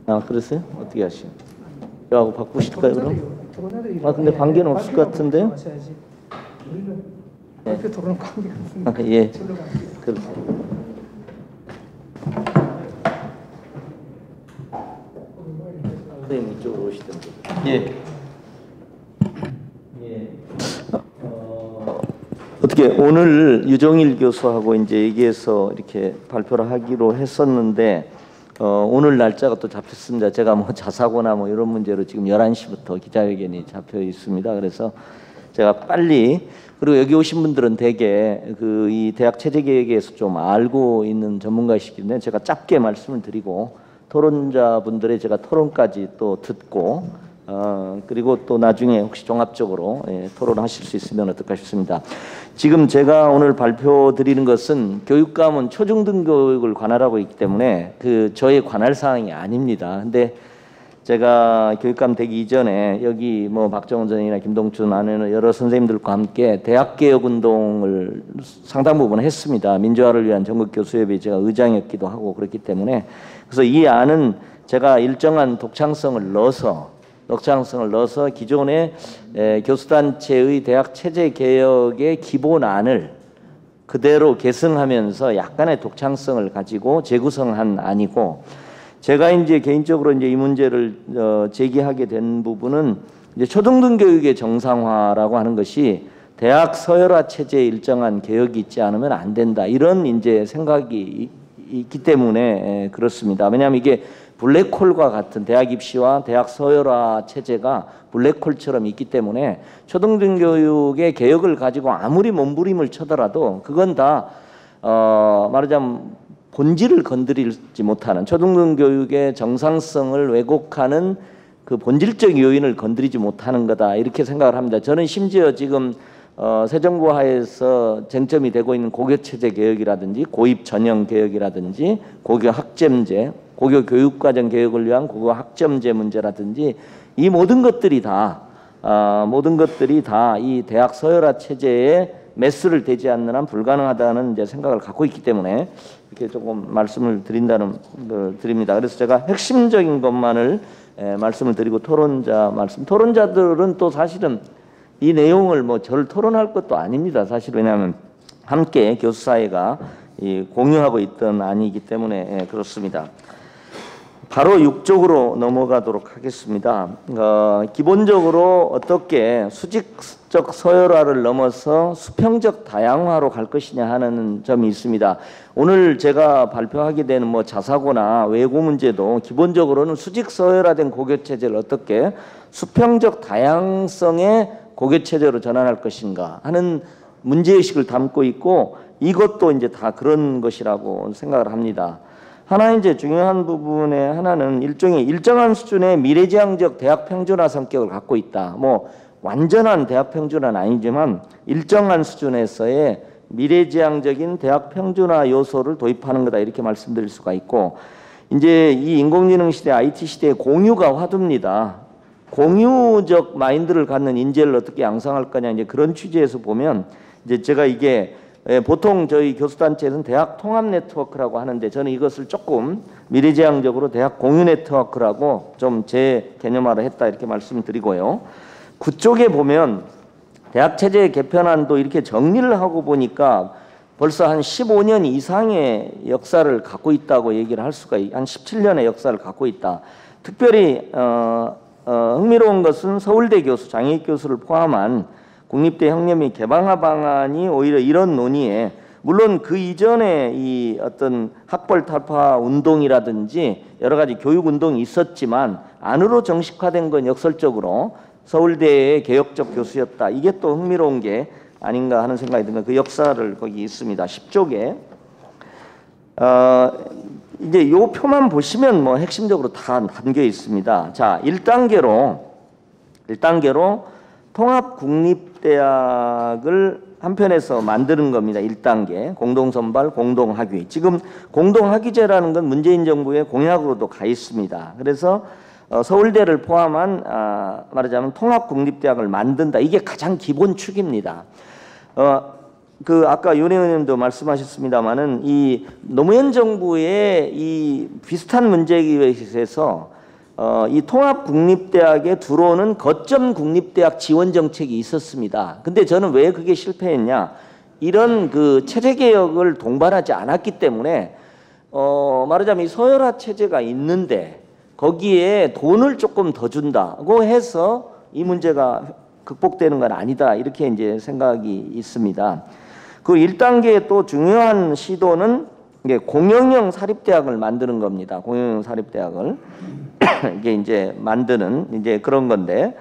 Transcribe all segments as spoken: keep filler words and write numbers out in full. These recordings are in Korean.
아, 그러세요? 어떻게 하시요? 저하고 바꾸실까요, 그럼? 아, 근데 관계는 없을 것 같은데요? 네. 발표 토론 관계가 없습니다. 아, 예. 그러세요. 선생님 이쪽으로 오시던데. 예. 예. 어, 어떻게 오늘 유정일 교수하고 이제 얘기해서 이렇게 발표를 하기로 했었는데 어, 오늘 날짜가 또 잡혔습니다. 제가 뭐 자사고나 뭐 이런 문제로 지금 열한 시부터 기자회견이 잡혀 있습니다. 그래서 제가 빨리, 그리고 여기 오신 분들은 대개 그 이 대학 체제 계획에서 좀 알고 있는 전문가이시기 때문에 제가 짧게 말씀을 드리고 토론자분들의 제가 토론까지 또 듣고 어, 그리고 또 나중에 혹시 종합적으로 예, 토론하실 수 있으면 어떨까 싶습니다. 지금 제가 오늘 발표 드리는 것은 교육감은 초중등 교육을 관할하고 있기 때문에 그 저의 관할 사항이 아닙니다. 근데 제가 교육감 되기 이전에 여기 뭐 박정원 선생이나 김동춘 안에는 여러 선생님들과 함께 대학개혁 운동을 상당 부분 했습니다. 민주화를 위한 전국교수협의 제가 의장이었기도 하고 그렇기 때문에, 그래서 이 안은 제가 일정한 독창성을 넣어서 독창성을 넣어서 기존의 에, 교수단체의 대학 체제 개혁의 기본안을 그대로 계승하면서 약간의 독창성을 가지고 재구성한 안이고, 제가 이제 개인적으로 이제 이 문제를 어, 제기하게 된 부분은 이제 초등등 교육의 정상화라고 하는 것이 대학 서열화 체제에 일정한 개혁이 있지 않으면 안 된다, 이런 이제 생각이 있기 때문에 에, 그렇습니다. 왜냐하면 이게 블랙홀과 같은 대학 입시와 대학 서열화 체제가 블랙홀처럼 있기 때문에 초등등 교육의 개혁을 가지고 아무리 몸부림을 쳐더라도 그건 다 어, 말하자면 본질을 건드리지 못하는, 초등등 교육의 정상성을 왜곡하는 그 본질적 요인을 건드리지 못하는 거다, 이렇게 생각을 합니다. 저는 심지어 지금 어, 새 정부 하에서 쟁점이 되고 있는 고교체제 개혁이라든지 고입 전형 개혁이라든지 고교 학점제, 고교 교육과정 개혁을 위한 고교 학점제 문제라든지 이 모든 것들이 다 어, 모든 것들이 다 이 대학 서열화 체제에 매스를 대지 않는 한 불가능하다는 이제 생각을 갖고 있기 때문에 이렇게 조금 말씀을 드린다는 걸 드립니다. 그래서 제가 핵심적인 것만을 에, 말씀을 드리고 토론자 말씀, 토론자들은 또 사실은 이 내용을 뭐 저를 토론할 것도 아닙니다. 사실 왜냐하면 함께 교수 사회가 이 공유하고 있던 안이기 때문에 예, 그렇습니다. 바로 육 쪽으로 넘어가도록 하겠습니다. 어, 기본적으로 어떻게 수직적 서열화를 넘어서 수평적 다양화로 갈 것이냐 하는 점이 있습니다. 오늘 제가 발표하게 되는 뭐 자사고나 외고 문제도 기본적으로는 수직 서열화된 고교 체제를 어떻게 수평적 다양성의 고교 체제로 전환할 것인가 하는 문제의식을 담고 있고, 이것도 이제 다 그런 것이라고 생각을 합니다. 하나 이제 중요한 부분의 하나는 일종의 일정한 수준의 미래지향적 대학 평준화 성격을 갖고 있다. 뭐 완전한 대학 평준화는 아니지만 일정한 수준에서의 미래지향적인 대학 평준화 요소를 도입하는 거다, 이렇게 말씀드릴 수가 있고, 이제 이 인공지능 시대, 아이티 시대의 공유가 화두입니다. 공유적 마인드를 갖는 인재를 어떻게 양성할 거냐, 이제 그런 취지에서 보면 이제 제가 이게 예, 보통 저희 교수단체에서는 대학 통합 네트워크라고 하는데 저는 이것을 조금 미래지향적으로 대학 공유 네트워크라고 좀 제 개념화를 했다, 이렇게 말씀드리고요. 그쪽에 보면 대학 체제 개편안도 이렇게 정리를 하고 보니까 벌써 한 십오 년 이상의 역사를 갖고 있다고 얘기를 할 수가, 한 십칠 년의 역사를 갖고 있다. 특별히 어, 어, 흥미로운 것은 서울대 교수, 장혜익 교수를 포함한 국립대 형념이 개방화 방안이 오히려 이런 논의에, 물론 그 이전에 이 어떤 학벌 타파 운동이라든지 여러 가지 교육 운동이 있었지만 안으로 정식화된 건 역설적으로 서울대의 개혁적 교수였다. 이게 또 흥미로운 게 아닌가 하는 생각이 듭니다. 그 역사를 거기 있습니다. 십 쪽에. 어, 이제 요 표만 보시면 뭐 핵심적으로 다 담겨 있습니다. 자, 일 단계로 일 단계로 통합국립대학을 한편에서 만드는 겁니다. 일 단계 공동선발, 공동학위. 지금 공동학위제라는 건 문재인 정부의 공약으로도 가 있습니다. 그래서 어, 서울대를 포함한 아, 말하자면 통합국립대학을 만든다. 이게 가장 기본 축입니다. 어, 그 아까 윤 의원님도 말씀하셨습니다마는 이 노무현 정부의 이 비슷한 문제에 의해서 어, 이 통합국립대학에 들어오는 거점 국립대학 지원 정책이 있었습니다. 근데 저는 왜 그게 실패했냐? 이런 그 체제 개혁을 동반하지 않았기 때문에 어, 말하자면 이 서열화 체제가 있는데 거기에 돈을 조금 더 준다고 해서 이 문제가 극복되는 건 아니다. 이렇게 이제 생각이 있습니다. 그 일 단계의 또 중요한 시도는 이게 공영형 사립대학을 만드는 겁니다. 공영형 사립대학을 이게 이제 만드는 이제 그런 건데,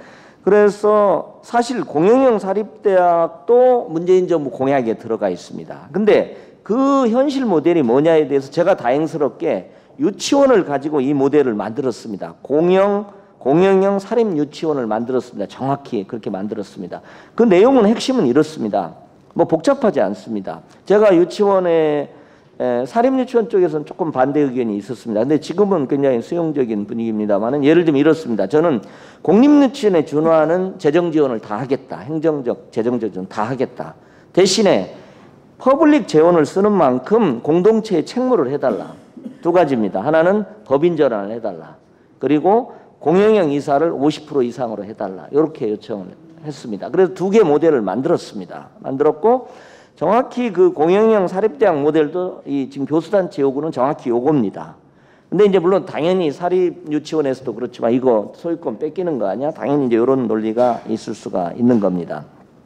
그래서 사실 공영형 사립대학도 문재인 정부 공약에 들어가 있습니다. 근데 그 현실 모델이 뭐냐에 대해서 제가 다행스럽게 유치원을 가지고 이 모델을 만들었습니다. 공영 공영형 사립 유치원을 만들었습니다. 정확히 그렇게 만들었습니다. 그 내용은 핵심은 이렇습니다. 뭐 복잡하지 않습니다. 제가 유치원에 에, 사립유치원 쪽에서는 조금 반대 의견이 있었습니다. 근데 지금은 굉장히 수용적인 분위기입니다만은 예를 들면 이렇습니다. 저는 공립유치원에 준하는 재정 지원을 다 하겠다. 행정적, 재정적 지원 다 하겠다. 대신에 퍼블릭 재원을 쓰는 만큼 공동체에 책무를 해달라. 두 가지입니다. 하나는 법인 전환을 해달라. 그리고 공영형 이사를 오십 퍼센트 이상으로 해달라. 이렇게 요청을 했습니다. 그래서 두 개 모델을 만들었습니다. 만들었고 정확히 그 공영형 사립대학 모델도 이 지금 교수단체 요구는 정확히 요겁니다. 근데 이제 물론 당연히 사립유치원에서도 그렇지만 이거 소유권 뺏기는 거 아니야? 당연히 이제 이런 논리가 있을 수가 있는 겁니다.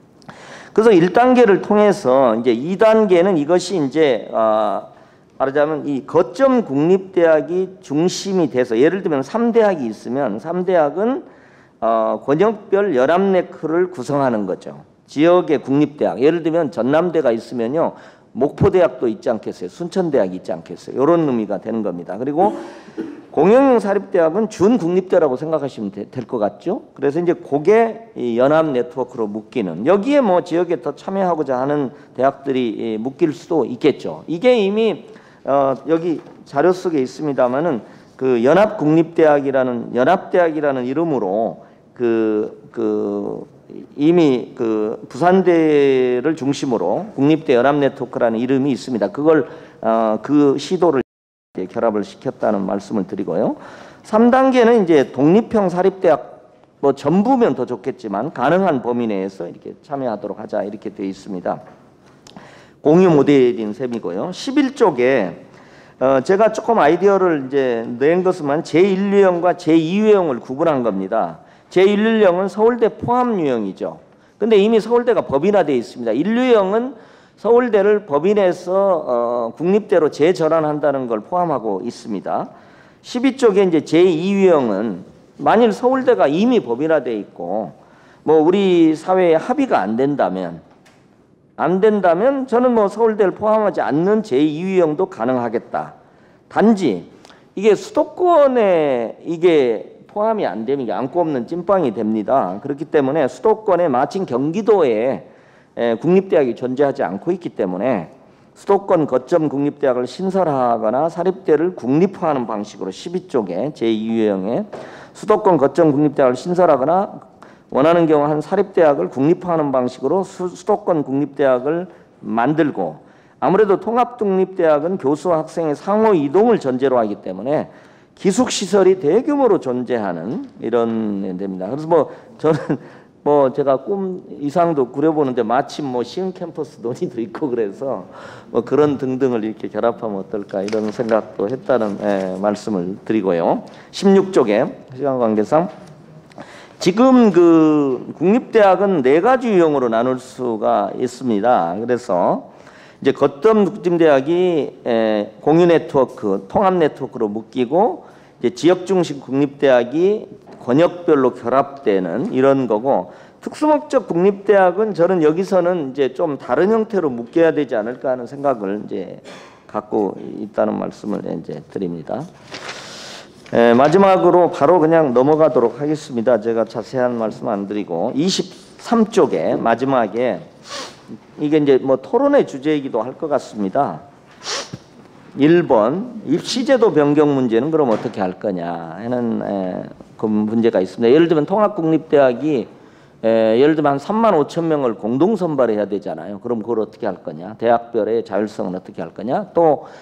그래서 일 단계를 통해서 이제 이 단계는 이것이 이제 어 말하자면 이 거점 국립대학이 중심이 돼서 예를 들면 삼 대학이 있으면 삼 대학은 어 권역별 연합네크를 구성하는 거죠. 지역의 국립대학, 예를 들면 전남대가 있으면요 목포대학도 있지 않겠어요? 순천대학이 있지 않겠어요? 이런 의미가 되는 겁니다. 그리고 공영형 사립대학은 준국립대라고 생각하시면 될 것 같죠? 그래서 이제 그게 이 연합 네트워크로 묶이는, 여기에 뭐 지역에 더 참여하고자 하는 대학들이 묶일 수도 있겠죠. 이게 이미 어 여기 자료 속에 있습니다만은 그 연합국립대학이라는 연합대학이라는 이름으로 그 그 이미 그 부산대를 중심으로 국립대 연합 네트워크라는 이름이 있습니다. 그걸 어 그 시도를 결합을 시켰다는 말씀을 드리고요. 삼 단계는 이제 독립형 사립대학, 뭐 전부면 더 좋겠지만 가능한 범위 내에서 이렇게 참여하도록 하자 이렇게 되어 있습니다. 공유 모델인 셈이고요. 십일 쪽에 어 제가 조금 아이디어를 이제 낸 것은 제일 유형과 제이 유형을 구분한 겁니다. 제일 유형은 서울대 포함 유형이죠. 근데 이미 서울대가 법인화되어 있습니다. 일 유형은 서울대를 법인해서 어, 국립대로 재전환한다는 걸 포함하고 있습니다. 십이 쪽에 이제 제이 유형은 만일 서울대가 이미 법인화되어 있고 뭐 우리 사회에 합의가 안 된다면 안 된다면 저는 뭐 서울대를 포함하지 않는 제이 유형도 가능하겠다. 단지 이게 수도권에 이게 포함이 안 되면 이게 안고 없는 찐빵이 됩니다. 그렇기 때문에 수도권에 마침 경기도에 국립대학이 존재하지 않고 있기 때문에 수도권 거점 국립대학을 신설하거나 사립대를 국립화하는 방식으로 십이 쪽에 제이 유형에 수도권 거점 국립대학을 신설하거나 원하는 경우 한 사립대학을 국립화하는 방식으로 수, 수도권 국립대학을 만들고, 아무래도 통합독립대학은 교수와 학생의 상호 이동을 전제로 하기 때문에 기숙시설이 대규모로 존재하는 이런 데입니다. 그래서 뭐 저는 뭐 제가 꿈 이상도 구려보는데 마침 뭐 시흥 캠퍼스 논의도 있고 그래서 뭐 그런 등등을 이렇게 결합하면 어떨까 이런 생각도 했다는 예, 말씀을 드리고요. 십육 쪽에 시간 관계상 지금 그 국립대학은 네 가지 유형으로 나눌 수가 있습니다. 그래서 이제 거점 국진대학이 공유 네트워크, 통합 네트워크로 묶이고 이제 지역 중심 국립대학이 권역별로 결합되는 이런 거고, 특수목적 국립대학은 저는 여기서는 이제 좀 다른 형태로 묶여야 되지 않을까 하는 생각을 이제 갖고 있다는 말씀을 이제 드립니다. 에, 마지막으로 바로 그냥 넘어가도록 하겠습니다. 제가 자세한 말씀 안 드리고 이십삼 쪽에 마지막에 이게 이제 뭐 토론의 주제이기도 할 것 같습니다. 일 번 입시제도 변경 문제는 그럼 어떻게 할 거냐 하는 에, 그 문제가 있습니다. 예를 들면 통합국립대학이 에, 예를 들면 한 삼만 오천 명을 공동 선발해야 되잖아요. 그럼 그걸 어떻게 할 거냐? 대학별의 자율성은 어떻게 할 거냐? 또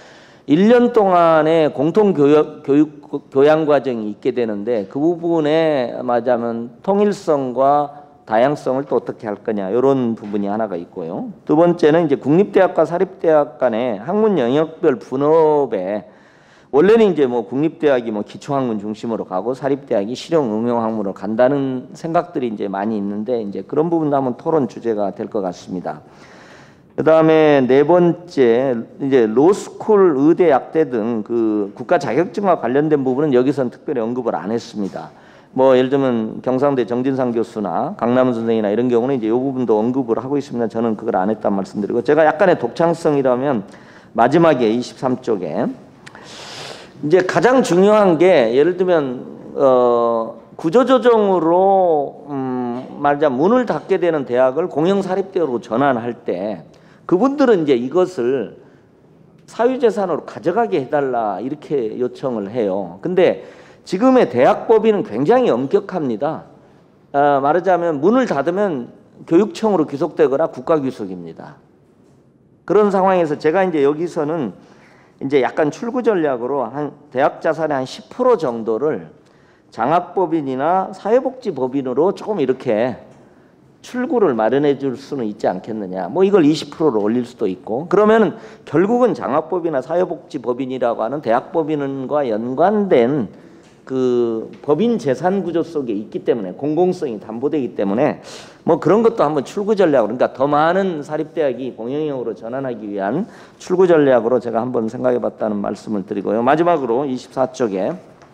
일 년 동안의 공통 교육, 교육 교양 과정이 있게 되는데 그 부분에 말하자면 통일성과 다양성을 또 어떻게 할 거냐 이런 부분이 하나가 있고요. 두 번째는 이제 국립대학과 사립대학 간의 학문 영역별 분업에 원래는 이제 뭐 국립대학이 뭐 기초학문 중심으로 가고 사립대학이 실용 응용 학문으로 간다는 생각들이 이제 많이 있는데 이제 그런 부분도 한번 토론 주제가 될 것 같습니다. 그 다음에 네 번째 이제 로스쿨, 의대, 약대 등 그 국가 자격증과 관련된 부분은 여기서는 특별히 언급을 안 했습니다. 뭐 예를 들면 경상대 정진상 교수나 강남은 선생이나 이런 경우는 이제 이 부분도 언급을 하고 있습니다. 저는 그걸 안 했단 말씀드리고 제가 약간의 독창성이라면 마지막에 이십삼 쪽에 이제 가장 중요한 게 예를 들면 어 구조조정으로 음 말하자면 문을 닫게 되는 대학을 공영사립대로 전환할 때 그분들은 이제 이것을 사유재산으로 가져가게 해달라 이렇게 요청을 해요. 근데 지금의 대학법인은 굉장히 엄격합니다. 어, 말하자면 문을 닫으면 교육청으로 귀속되거나 국가귀속입니다. 그런 상황에서 제가 이제 여기서는 이제 약간 출구 전략으로 한 대학 자산의 한 십 퍼센트 정도를 장학법인이나 사회복지법인으로 조금 이렇게 출구를 마련해 줄 수는 있지 않겠느냐. 뭐 이걸 이십 퍼센트로 올릴 수도 있고 그러면은 결국은 장학법이나 사회복지법인이라고 하는 대학법인과 연관된 그 법인 재산 구조 속에 있기 때문에 공공성이 담보되기 때문에 뭐 그런 것도 한번 출구 전략으로 그러니까 더 많은 사립대학이 공영형으로 전환하기 위한 출구 전략으로 제가 한번 생각해 봤다는 말씀을 드리고요. 마지막으로 이십사 쪽에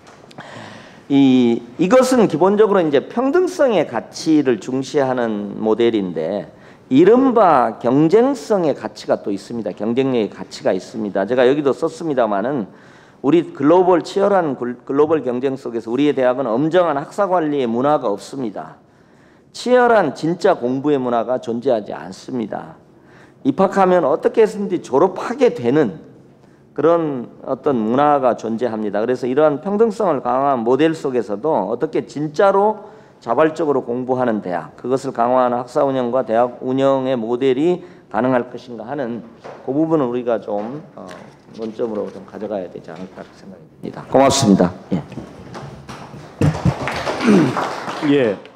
이 이것은 기본적으로 이제 평등성의 가치를 중시하는 모델인데 이른바 경쟁성의 가치가 또 있습니다. 경쟁력의 가치가 있습니다. 제가 여기도 썼습니다마는 우리 글로벌 치열한 글로벌 경쟁 속에서 우리의 대학은 엄정한 학사 관리의 문화가 없습니다. 치열한 진짜 공부의 문화가 존재하지 않습니다. 입학하면 어떻게 해서든지 졸업하게 되는 그런 어떤 문화가 존재합니다. 그래서 이러한 평등성을 강화한 모델 속에서도 어떻게 진짜로 자발적으로 공부하는 대학, 그것을 강화하는 학사 운영과 대학 운영의 모델이 가능할 것인가 하는 그 부분은 우리가 좀 어, 원점으로 좀 가져가야 되지 않을까 생각이 듭니다. 고맙습니다. 예. 예.